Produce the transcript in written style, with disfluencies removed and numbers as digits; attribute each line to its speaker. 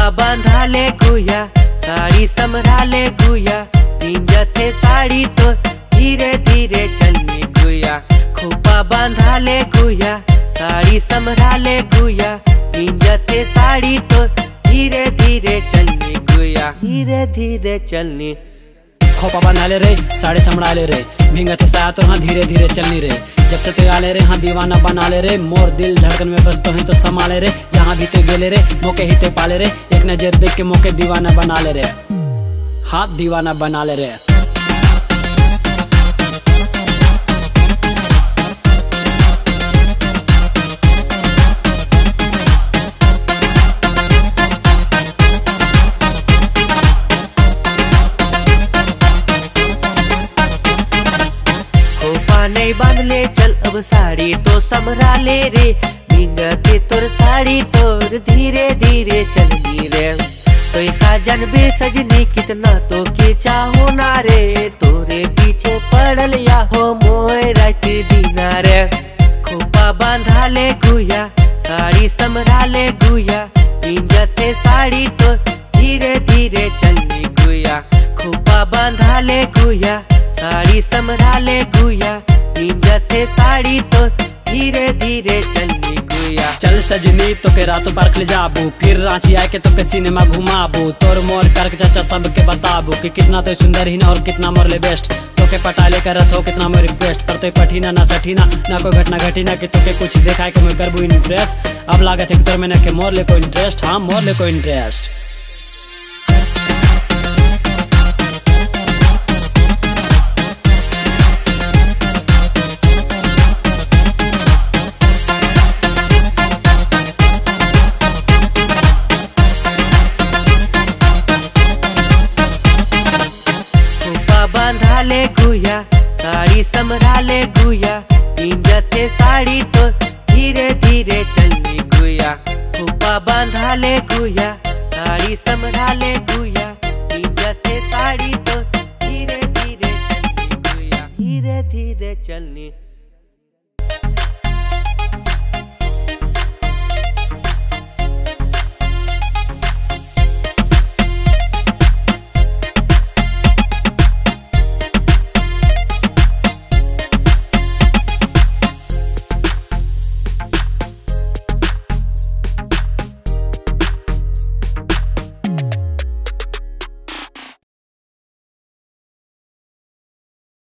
Speaker 1: खोपा बांधा ले गुया, साड़ी समरा ले गुया, तीन जथे साड़ी तो धीरे धीरे चलनी गुया। खोपा बांधा ले गुया, साड़ी समरा ले गुया, तीन जथे साड़ी तो धीरे धीरे चलनी गुया, धीरे धीरे चलनी।
Speaker 2: खोपा बंधा ले रे, साड़ी समड़ा ले रे, भींगत साथ हाँ धीरे धीरे चलनी रे। जब से ते आले रे हाँ दीवाना बना ले रे, मोर दिल धड़कन में बस तो है तो संभाले रे। जहाँ भी ते गेले रे मौके ही ते पाले रे, एक नजर देख के मौके दीवाना बना ले रे, हाँ दीवाना बना ले रे।
Speaker 1: नहीं बांध ले चल अब साड़ी तो समरा ले रे, भींगते तोर साड़ी तोर धीरे धीरे चलनी रे। तो का जनबे सजनी कितना तो के चाहो ना रे, तोरे पीछे पड़ल या हो मोए रात दीना रे। खोपा बांधा ले गुया, साड़ी समरा ले गुया, तीन जथे साड़ी तो धीरे धीरे चलनी गुया। खोपा बांधा ले गुया, साड़ी समरा ले गुया, तीन जथे साड़ी तो धीरे धीरे चलनी गुया।
Speaker 2: चल सजनी तो के रातों पार्क ले जाबू, फिर रांची आए के तो के सिनेमा घुमाबू, तोर मोर करके चाचा सबके बताबू कि कितना तो सुंदर ही ना और कितना मोर ले बेस्ट। तो के पटाले कर रथ हो कितना मोर रिक्वेस्ट, पर तो पठीना ना सठीना ना कोई घटना घटीना कि तो के कुछ देखा के मैं करबू इंप्रेस। अब लागत है तोर में ना के मोर ले कोई इंटरेस्ट, हाँ मोर ले कोई इंटरेस्ट।
Speaker 1: बांधा ले गुया, साड़ी समरा ले गुया, तीन जथे साड़ी तो धीरे धीरे चलनी गुया। खोपा बांधा ले गुया, साड़ी समरा ले गुया, तीन जथे साड़ी तो धीरे धीरे चलनी गुया, धीरे धीरे चलनी।